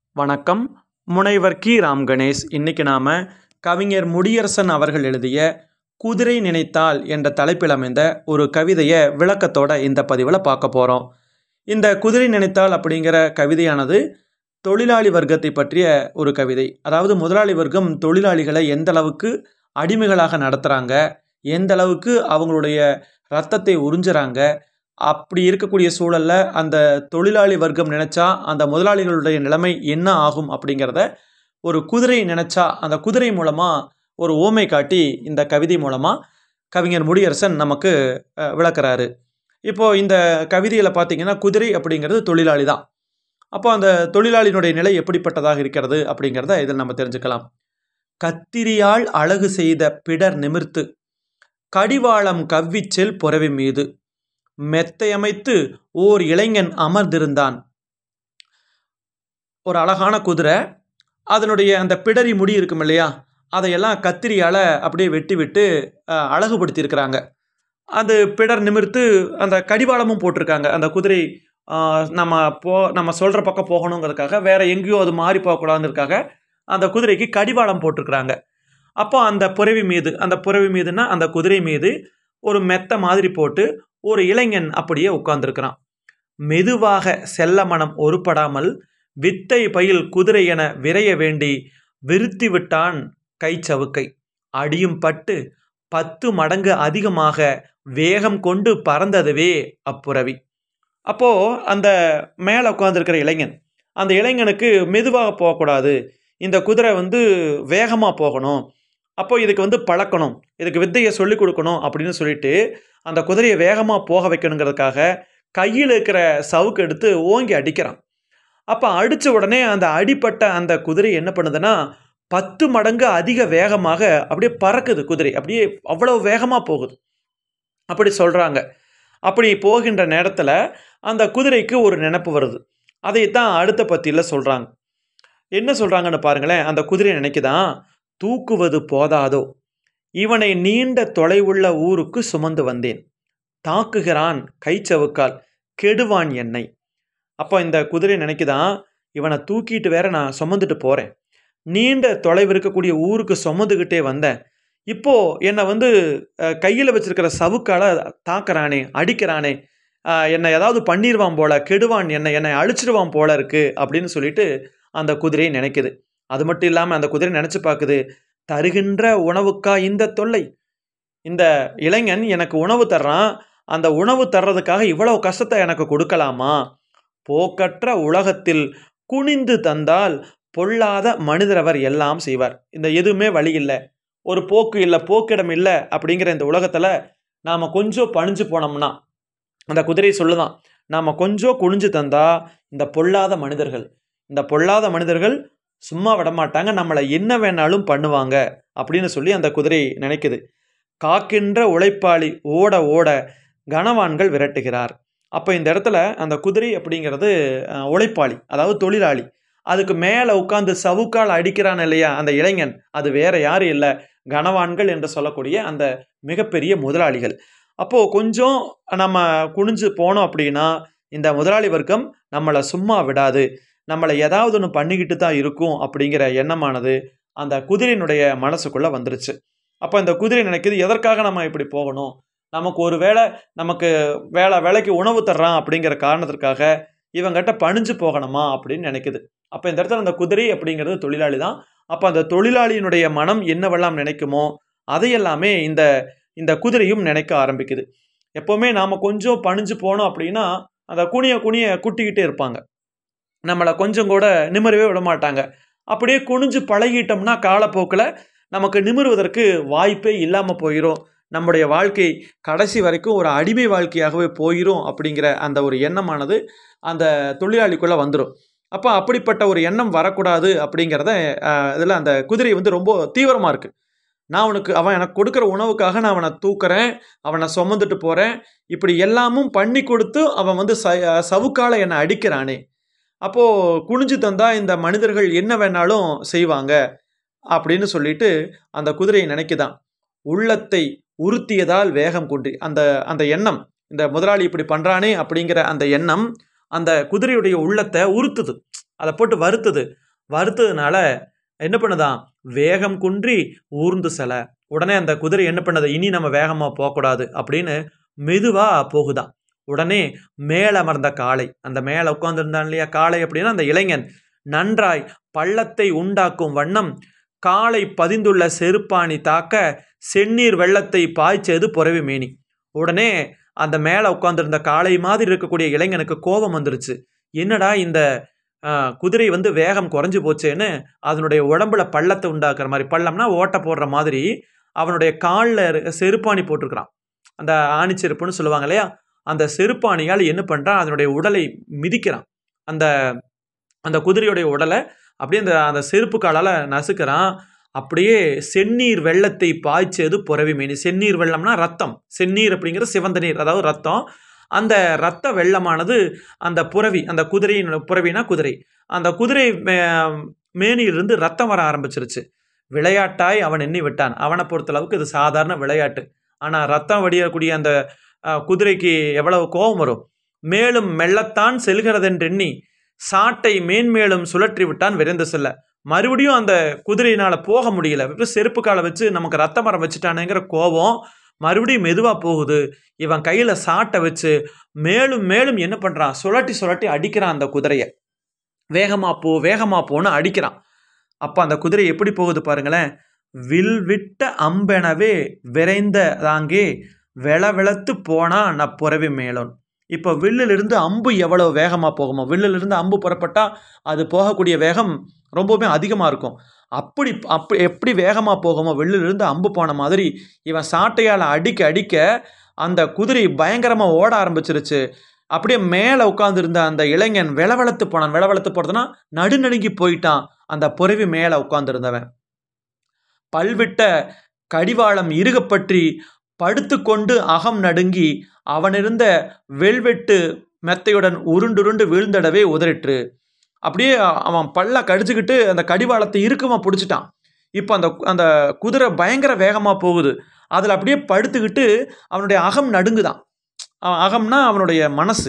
வணக்கம். முனைவர் கி. ராம் கணேஷ். இன்னைக்கு நாம கவிஞர் முடியரசன் அவர்கள் எழுதிய குதிரை நினைத்தால் என்ற தலைப்பில் அமைந்த ஒரு கவிதையை விளக்கத்தோட இந்த பதிவில் பார்க்க போகிறோம். இந்த குதிரை நினைத்தால் அப்படிங்கிற கவிதையானது தொழிலாளி வர்க்கத்தை பற்றிய ஒரு கவிதை. அதாவது முதலாளி வர்க்கம் தொழிலாளிகளை எந்த அளவுக்கு அடிமைகளாக நடத்துகிறாங்க, எந்த அளவுக்கு அவங்களுடைய ரத்தத்தை உறிஞ்சுறாங்க, அப்படி இருக்கக்கூடிய சூழலில் அந்த தொழிலாளி வர்க்கம் நினச்சா அந்த முதலாளிகளுடைய நிலைமை என்ன ஆகும் அப்படிங்கிறத ஒரு குதிரை நினச்சா அந்த குதிரை மூலமாக ஒரு ஓமை காட்டி இந்த கவிதை மூலமாக கவிஞர் முடியரசன் நமக்கு விளக்குறாரு. இப்போது இந்த கவிதையில் பார்த்தீங்கன்னா குதிரை அப்படிங்கிறது தொழிலாளி தான். அப்போ அந்த தொழிலாளியினுடைய நிலை எப்படிப்பட்டதாக இருக்கிறது அப்படிங்கிறத இதில் நம்ம தெரிஞ்சுக்கலாம். கத்திரியால் அழகு செய்த பிடர் நிமிர்த்து கடிவாளம் கவ்விச்செல் புறவி மீது மெத்தையமைத்து ஓர் இளைஞன் அமர்ந்திருந்தான். ஒரு அழகான குதிரை, அதனுடைய அந்த பிடரி முடி இருக்கும் இல்லையா, அதையெல்லாம் கத்திரியால் அப்படியே வெட்டி விட்டு அழகுபடுத்தி இருக்கிறாங்க. அது பிடர் நிமிர்த்து அந்த கடிவாளமும் போட்டிருக்காங்க. அந்த குதிரை நம்ம சொல்கிற பக்கம் போகணுங்கிறதுக்காக, வேற எங்கேயோ அது மாறி போகக்கூடாதுங்கிறதுக்காக அந்த குதிரைக்கு கடிவாளம் போட்டிருக்கிறாங்க. அப்போ அந்த புறவி மீதுன்னா அந்த குதிரை மீது ஒரு மெத்த மாதிரி போட்டு ஒரு இளைஞன் அப்படியே உட்கார்ந்துருக்கிறான். மெதுவாக செல்ல மனம் ஒருப்படாமல் வித்தை பயில் குதிரை என விரைய வேண்டி விருத்தி விட்டான் கைச்சவுக்கை. அடியும் பட்டு 10 மடங்கு அதிகமாக வேகம் கொண்டு பறந்ததுவே அப்புறவி. அப்போ அந்த மேலே உட்கார்ந்துருக்கிற இளைஞன், அந்த இளைஞனுக்கு மெதுவாக போகக்கூடாது, இந்த குதிரை வேகமாக போகணும், அப்போ இதுக்கு பழக்கணும், இதுக்கு வித்தையை சொல்லிக் கொடுக்கணும் அப்படின்னு சொல்லிட்டு அந்த குதிரையை வேகமாக போக வைக்கணுங்கிறதுக்காக கையில் இருக்கிற சவுக்கு எடுத்து ஓங்கி அடிக்கிறான். அப்போ அடித்த உடனே அந்த அடிப்பட்ட அந்த குதிரை என்ன பண்ணுதுன்னா 10 மடங்கு அதிக வேகமாக அப்படியே பறக்குது. குதிரை அப்படியே அவ்வளவு வேகமாக போகுது அப்படி சொல்கிறாங்க. அப்படி போகின்ற நேரத்தில் அந்த குதிரைக்கு ஒரு நினைப்பு வருது. அதைத்தான் அடுத்த பத்தியில் சொல்கிறாங்க. என்ன சொல்கிறாங்கன்னு பாருங்களேன். அந்த குதிரை நினைக்குதான், தூக்குவது போதாதோ, இவனை நீண்ட தொலைவுள்ள ஊருக்கு சுமந்து வந்தேன், தாக்குகிறான் கைச்சவுக்கால் கெடுவான் என்னை. அப்போ இந்த குதிரை நினைக்குதான், இவனை தூக்கிட்டு வேற நான் சுமந்துட்டு போகிறேன், நீண்ட தொலைவு இருக்கக்கூடிய ஊருக்கு சுமந்துக்கிட்டே வந்தேன், இப்போ என்னை கையில் வச்சிருக்கிற சவுக்கால் தாக்குறானே, அடிக்கிறானே, என்னை ஏதாவது பண்ணிடுவான் போல, கெடுவான் என்னை அழிச்சிடுவான் போல இருக்கு அப்படின்னு சொல்லிட்டு அந்த குதிரையை நினைக்குது. அது மட்டும் இல்லாமல் அந்த குதிரை நினச்சி பார்க்குது, தருகின்ற உணவுக்கா இந்த தொல்லை, இந்த இளைஞன் எனக்கு உணவு தர்றான், அந்த உணவு தர்றதுக்காக இவ்வளவு கஷ்டத்தை எனக்கு கொடுக்கலாமா, போக்கற்ற உலகத்தில் குனிந்து தந்தால் பொல்லாத மனிதரவர் எல்லாம் செய்வார். இந்த எதுவுமே வழி இல்லை, ஒரு போக்கு இல்லை, போக்கிடம் இல்லை அப்படிங்கிற இந்த உலகத்தில் நாம் கொஞ்சம் பணிஞ்சு போனோம்னா, அந்த குதிரை சொல்லுதான், நாம் கொஞ்சம் குனிஞ்சு தந்தா இந்த பொல்லாத மனிதர்கள் சும்மா விடமாட்டாங்க, நம்மளை என்ன வேணாலும் பண்ணுவாங்க அப்படின்னு சொல்லி அந்த குதிரை நினைக்குது. காக்கின்ற உழைப்பாளி ஓட ஓட கனவான்கள் விரட்டுகிறார். அப்போ இந்த இடத்துல அந்த குதிரை அப்படிங்கிறது உழைப்பாளி, அதாவது தொழிலாளி. அதுக்கு மேலே உட்காந்து சவுக்கால் அடிக்கிறான் இல்லையா அந்த இளைஞன், அது வேற யாரும் இல்லை, கனவான்கள் என்று சொல்லக்கூடிய அந்த மிகப்பெரிய முதலாளிகள். அப்போது கொஞ்சம் நம்ம குனிஞ்சு போனோம் அப்படின்னா இந்த முதலாளி வர்க்கம் நம்மளை சும்மா விடாது, நம்மளை ஏதாவது ஒன்று பண்ணிக்கிட்டு தான் இருக்கும் அப்படிங்கிற எண்ணமானது அந்த குதிரையினுடைய மனசுக்குள்ளே வந்துருச்சு. அப்போ இந்த குதிரை நினைக்குது, எதற்காக நம்ம இப்படி போகணும், நமக்கு ஒரு வேலைக்கு உணவு தர்றான் அப்படிங்கிற காரணத்திற்காக இவங்கிட்ட பணிஞ்சு போகணுமா அப்படின்னு நினைக்குது. அப்போ இந்த இடத்துல அந்த குதிரை அப்படிங்கிறது தொழிலாளி தான். அப்போ அந்த தொழிலாளியினுடைய மனம் என்னவெல்லாம் நினைக்குமோ அதையெல்லாமே இந்த குதிரையும் நினைக்க ஆரம்பிக்குது. எப்போவுமே நாம் கொஞ்சம் பணிஞ்சு போனோம் அப்படின்னா அந்த குனிய குட்டிக்கிட்டே இருப்பாங்க, நம்மளை கொஞ்சம் கூட நிமிரவே விட மாட்டாங்க. அப்படியே குனிஞ்சு பழகிட்டோம்னா காலப்போக்கில் நமக்கு நிமிருவதற்கு வாய்ப்பே இல்லாமல் போயிடும், நம்முடைய வாழ்க்கை கடைசி வரைக்கும் ஒரு அடிமை வாழ்க்கையாகவே போயிடும் அப்படிங்கிற அந்த ஒரு எண்ணமானது அந்த தொழிலாளிக்குள்ளே வந்துடும். அப்போ அப்படிப்பட்ட ஒரு எண்ணம் வரக்கூடாது அப்படிங்கிறத இதில் அந்த குதிரை ரொம்ப தீவிரமாக இருக்குது. அவன் எனக்கு கொடுக்குற உணவுக்காக நான் அவனை தூக்குறேன், அவனை சுமந்துட்டு போகிறேன், இப்படி எல்லாமும் பண்ணி கொடுத்து அவன் சவுக்கால என்னை அடிக்கிறானே, அப்போது குனிஞ்சு தந்தா இந்த மனிதர்கள் என்ன வேணாலும் செய்வாங்க அப்படின்னு சொல்லிட்டு அந்த குதிரையை நினைக்குதான். உள்ளத்தை உறுத்தியதால் வேகம் கொண்டு அந்த எண்ணம், இந்த முதலாளி இப்படி பண்ணுறானே அப்படிங்கிற அந்த எண்ணம் அந்த குதிரையுடைய உள்ளத்தை உறுத்துது. அதை போட்டு வறுத்ததுனால என்ன பண்ணுதான், வேகம் குன்றி ஊர்ந்து செல. உடனே அந்த குதிரை என்ன பண்ணுது, இனி நம்ம வேகமாக போகக்கூடாது அப்படின்னு மெதுவாக போகுதான். உடனே மேலமர்ந்த காளை, அந்த மேலே உட்காந்துருந்தான் இல்லையா காளை அப்படின்னா அந்த இளைஞன், நன்றாய் பள்ளத்தை உண்டாக்கும் வண்ணம் காளை பதிந்துள்ள செருப்பாணி தாக்க செந்நீர் வெள்ளத்தை பாய்ச்சது புறவி மேனி. உடனே அந்த மேலே உட்காந்துருந்த காளை மாதிரி இருக்கக்கூடிய இளைஞனுக்கு கோபம் வந்துருச்சு. என்னடா இந்த குதிரை வந்து வேகம் குறைஞ்சு போச்சேன்னு அதனுடைய உடம்புல பள்ளத்தை உண்டாக்குற மாதிரி, பள்ளம்னா ஓட்டை போடுற மாதிரி அவனுடைய காலில் செருப்பாணி போட்டிருக்கிறான். அந்த ஆணி செருப்புன்னு சொல்லுவாங்க இல்லையா, அந்த செருப்பாணியால் என்ன பண்ணுறான், அதனுடைய உடலை மிதிக்கிறான். அந்த அந்த குதிரையுடைய உடலை அப்படியே அந்த செருப்பு காலால் நசுக்கிறான். அப்படியே செந்நீர் வெள்ளத்தை பாய்ச்சது புறவி மேனி. செந்நீர் வெள்ளம்னா ரத்தம், செந்நீர் அப்படிங்கிறது சிவந்த நீர், அதாவது ரத்தம். அந்த இரத்த வெள்ளமானது அந்த புறவி, அந்த குதிரையின் புறவினா குதிரை, அந்த குதிரை மேனியிலிருந்து ரத்தம் வர ஆரம்பிச்சிருச்சு. விளையாட்டாய் அவன் எண்ணி விட்டான். அவனை பொறுத்தளவுக்கு இது சாதாரண விளையாட்டு. ஆனால் ரத்தம் வடியக்கூடிய அந்த குதிரைக்கு எவ்வளவு கோபம் வரும். மேலும் மெல்லத்தான் செல்கிறதென்றெண்ணி சாட்டை மேன்மேலும் சுழற்றி விட்டான் விரைந்து செல்ல. மறுபடியும் அந்த குதிரையினால் போக முடியல. செருப்பு காலை வச்சு நமக்கு ரத்த மரம் வச்சுட்டானுங்கிற கோபம் மறுபடியும் மெதுவாக போகுது. இவன் கையில் சாட்டை வச்சு மேலும் மேலும் என்ன பண்ணுறான், சுழட்டி சுழட்டி அடிக்கிறான் அந்த குதிரையை. வேகமாக போன்னு அடிக்கிறான். அப்போ அந்த குதிரை எப்படி போகுது பாருங்களேன். வில் விட்ட அம்பெனவே விரைந்த தாங்கே வெளத்து போனா நப்புறவி மேலோன். இப்போ வில்லிலிருந்து அம்பு எவ்வளோ வேகமாக போகுமோ, வில்லிலிருந்து அம்பு புறப்பட்டால் அது போகக்கூடிய வேகம் ரொம்பவுமே அதிகமாக இருக்கும். அப்படி எப்படி வேகமாக போகுமோ, வில்லிலிருந்து அம்பு போன மாதிரி இவன் சாட்டையால் அடிக்க அடிக்க அந்த குதிரை பயங்கரமாக ஓட ஆரம்பிச்சிருச்சு. அப்படியே மேலே உட்காந்துருந்த அந்த இளைஞன் வெளவெளத்து போனான். வெளவெளத்து போகிறதுனா நடுநடுங்கி போயிட்டான் அந்த புறவி மேலே உட்காந்துருந்தவன். பல்விட்ட கடிவாளம் இறுகப்பற்றி படுத்து கொண்டு அகம் நடுங்கி அவனிருந்த வெல்வெட்டு மெத்தையுடன் உருண்டுருண்டு வீழ்ந்தடவே உதறிற்று. அப்படியே அவன் பல்ல கடிச்சுக்கிட்டு அந்த கடிவாளத்தை இறுக்கமாக பிடிச்சிட்டான். இப்போ அந்த குதிரை பயங்கர வேகமாக போகுது. அதில் அப்படியே படுத்துக்கிட்டு அவனுடைய அகம் நடுங்குதான். அகம்னா அவனுடைய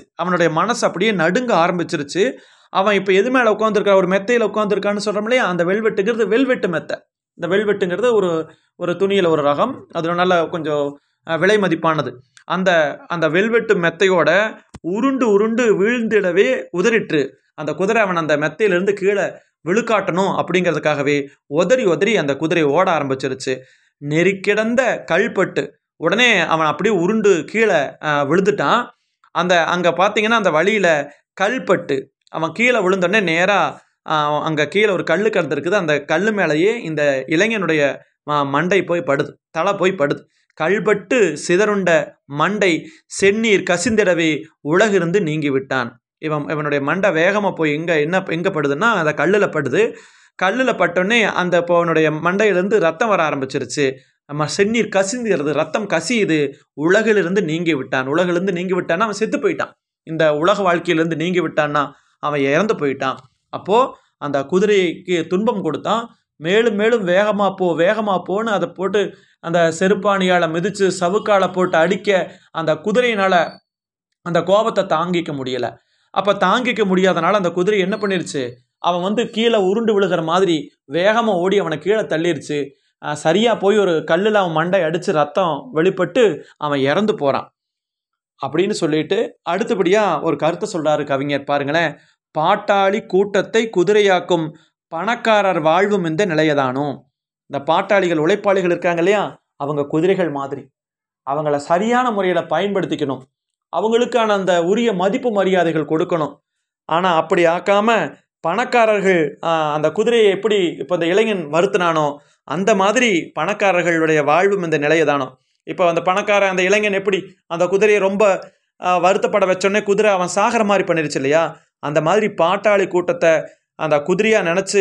மனசு அப்படியே நடுங்க ஆரம்பிச்சிருச்சு. அவன் இப்போ எது மேலே உட்காந்துருக்கான், ஒரு மெத்தையில் உட்காந்துருக்கான்னு சொல்கிறோம் இல்லையா, அந்த வெல்வெட்டு மெத்தை. இந்த வெல்வெட்டுங்கிறது ஒரு துணியில் ஒரு ரகம், அது நல்ல கொஞ்சம் விலை மதிப்பானது. அந்த வெல்வெட்டு மெத்தையோட உருண்டு வீழ்ந்திடவே உதறிற்று. அந்த குதிரை அவன் அந்த மெத்தையிலிருந்து கீழே விழுக்காட்டணும் அப்படிங்கிறதுக்காகவே உதறி அந்த குதிரை ஓட ஆரம்பிச்சிருச்சு. நெறிக்கிடந்த கல்பட்டு உடனே அவன் அப்படியே உருண்டு கீழே விழுந்துட்டான். அங்கே பார்த்தீங்கன்னா அந்த வழியில் கல்பட்டு அவன் கீழே விழுந்தோடனே நேராக அங்கே கீழே ஒரு கல் கிடந்திருக்குது. அந்த கல் மேலேயே இந்த இளைஞனுடைய மண்டை போய் படுது, தலை போய் படுது. கல்பட்டு சிதறுண்ட மண்டை செந்நீர் கசிந்திடவே உலகிருந்து நீங்கி விட்டான். இவனுடைய மண்டை வேகமாக போய் எங்கே படுதுன்னா அந்த கல்லில் படுது. கல்லில் பட்டோடனே இப்போ அவனுடைய மண்டையிலேருந்து ரத்தம் வர ஆரம்பிச்சிருச்சு. நம்ம செந்நீர் கசிந்துகிறது, ரத்தம் கசியுது. உலகிலிருந்து நீங்கி விட்டான்னா அவன் செத்து போயிட்டான். இந்த உலக வாழ்க்கையிலேருந்து நீங்கி விட்டான்னா அவன் இறந்து போயிட்டான். அப்போது அந்த குதிரைக்கு துன்பம் கொடுத்தான். மேலும் மேலும் வேகமாக போன்னு அதை போட்டு அந்த செருப்பாணியால் மிதித்து சவுக்கால் போட்டு அடிக்க அந்த குதிரையினால் அந்த கோபத்தை தாங்கிக்க முடியலை. அப்போ தாங்கிக்க முடியாதனால அந்த குதிரை என்ன பண்ணிருச்சு, அவன் கீழே உருண்டு விழுகிற மாதிரி வேகமாக ஓடி அவனை கீழே தள்ளிருச்சு. சரியாக போய் ஒரு கல்லில் அவன் மண்டை அடித்து ரத்தம் வெளிப்பட்டு அவன் இறந்து போகிறான் அப்படின்னு சொல்லிட்டு அடுத்தபடியாக ஒரு கருத்தை சொல்கிறாரு கவிஞர். பாருங்களேன். பாட்டாளி கூட்டத்தை குதிரையாக்கும் பணக்காரர் வாழ்வும் இந்த நிலையதானோ. இந்த பாட்டாளிகள், உழைப்பாளிகள் இருக்காங்க இல்லையா, அவங்க குதிரைகள் மாதிரி. அவங்கள சரியான முறையில் பயன்படுத்திக்கணும், அவங்களுக்கான அந்த உரிய மதிப்பு மரியாதைகள் கொடுக்கணும். ஆனால் அப்படி ஆக்காமல் பணக்காரர்கள் அந்த குதிரையை எப்படி இப்போ இந்த இளைஞன் வருத்தினானோ அந்த மாதிரி பணக்காரர்களுடைய வாழ்வும் இந்த நிலையதானோ. இப்போ அந்த இளைஞன் எப்படி அந்த குதிரையை ரொம்ப வருத்தப்பட வச்சோடனே குதிரை அவன் சாகிற மாதிரி பண்ணிருச்சு இல்லையா, அந்த மாதிரி பாட்டாளி கூட்டத்தை அந்த குதிரையாக நினச்சி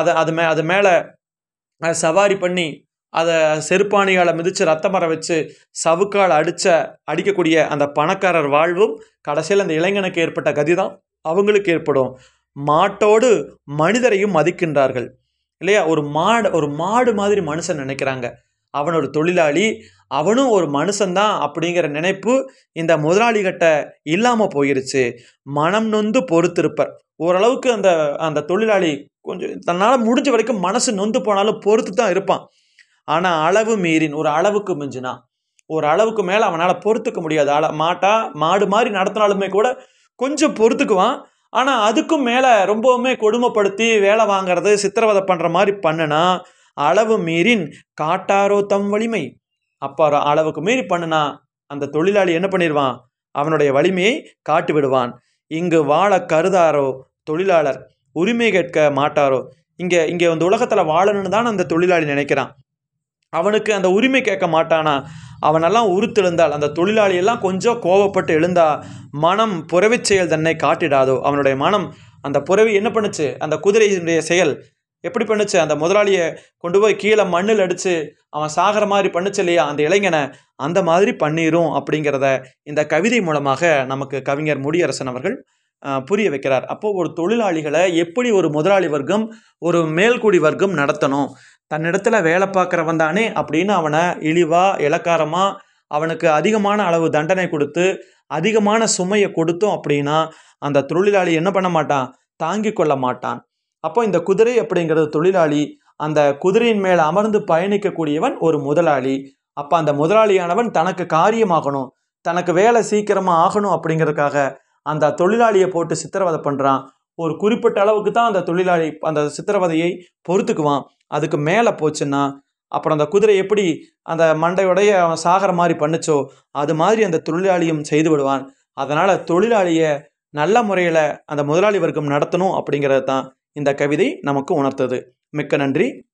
அது மேலே சவாரி பண்ணி அதை செருப்பாணியால் மிதித்து ரத்தம் வர வச்சு சவுக்கால் அடிக்கக்கூடிய அந்த பணக்காரர் வாழ்வும் கடைசியில் அந்த இளைஞனுக்கு ஏற்பட்ட கதி தான் அவங்களுக்கு ஏற்படும். மாட்டோடு மனிதரையும் மதிக்கின்றார்கள் இல்லையா. ஒரு மாடு மாதிரி மனுஷன் நினைக்கிறாங்க. அவன் ஒரு தொழிலாளி, அவனும் ஒரு மனுஷன்தான் அப்படிங்கிற நினைப்பு இந்த முதலாளிகிட்ட இல்லாமல் போயிருச்சு. மனம் நொந்து பொறுத்திருப்பர். ஓரளவுக்கு அந்த அந்த தொழிலாளி கொஞ்சம் தன்னால் முடிஞ்ச வரைக்கும் மனசு நொந்து போனாலும் பொறுத்து தான் இருப்பான். ஆனால் அளவு மீறின் ஒரு அளவுக்கு மிஞ்சினா, ஒரு அளவுக்கு மேலே அவனால் பொறுத்துக்க முடியாது. மாடு மாதிரி நடத்தினாலுமே கூட கொஞ்சம் பொறுத்துக்குவான். ஆனால் அதுக்கும் மேலே ரொம்பவுமே கொடுமைப்படுத்தி வேலை வாங்கிறது, சித்திரவதை பண்ணுற மாதிரி பண்ணுனா, அளவு மீறின் காட்டாரோ தம் வலிமை. அப்போ அளவுக்கு மீறி பண்ணுனா அந்த தொழிலாளி என்ன பண்ணிடுவான்? அவனுடைய வலிமையை காட்டி விடுவான். இங்கு வாழ கருதாரோ தொழிலாளர் உரிமை கேட்க மாட்டாரோ. இங்கே இந்த உலகத்தில் வாழணும்னு தான் அந்த தொழிலாளி நினைக்கிறான். அவனுக்கு அந்த உரிமை கேட்க மாட்டானா? அவனெல்லாம் உறுத்தெழுந்தால், அந்த தொழிலாளியெல்லாம் கொஞ்சம் கோவப்பட்டு எழுந்தா, மனம் புறவி செயல் தன்னை காட்டிடாதோ. அவனுடைய மனம் அந்த புறவி என்ன பண்ணுச்சு? அந்த குதிரையினுடைய செயல் எப்படி பண்ணுச்சு? அந்த முதலாளியை கொண்டு போய் கீழே மண்ணில் அடித்து அவன் சாகிற மாதிரி பண்ணுச்சு இல்லையா அந்த இளைஞனை, அந்த மாதிரி பண்ணிரும் அப்படிங்கிறத இந்த கவிதை மூலமாக நமக்கு கவிஞர் முடியரசன் அவர்கள் புரிய வைக்கிறார். அப்போது ஒரு தொழிலாளிகளை எப்படி ஒரு முதலாளி வர்க்கம், ஒரு மேல்குடி வர்க்கம் நடத்தணும், தன்னிடத்தில் வேலை பார்க்குறவன் தானே அப்படின்னு அவனை இழிவாக இலக்காரமாக அவனுக்கு அதிகமான அளவு தண்டனை கொடுத்து அதிகமான சுமையை கொடுத்தோம் அப்படின்னா அந்த தொழிலாளி என்ன பண்ண மாட்டான்? தாங்கி கொள்ள மாட்டான். அப்போ இந்த குதிரை அப்படிங்கிறது தொழிலாளி, அந்த குதிரையின் மேலே அமர்ந்து பயணிக்கக்கூடியவன் ஒரு முதலாளி. அப்போ அந்த முதலாளியானவன் தனக்கு காரியமாகணும், தனக்கு வேலை சீக்கிரமாக ஆகணும் அப்படிங்கிறதுக்காக அந்த தொழிலாளியை போட்டு சித்திரவதை பண்ணுறான். ஒரு குறிப்பிட்ட அளவுக்கு தான் அந்த தொழிலாளி அந்த சித்திரவதையை பொறுத்துக்குவான். அதுக்கு மேலே போச்சுன்னா அப்புறம் அந்த குதிரை எப்படி அந்த மண்டையோடைய அவன் சாகிற மாதிரி பண்ணுச்சோ அது மாதிரி அந்த தொழிலாளியும் செய்து விடுவான். அதனால் தொழிலாளியை நல்ல முறையில் அந்த முதலாளி வர்க்கம் நடத்தணும் அப்படிங்கிறது தான் இந்த கவிதை நமக்கு உணர்த்தது. மிக்க நன்றி.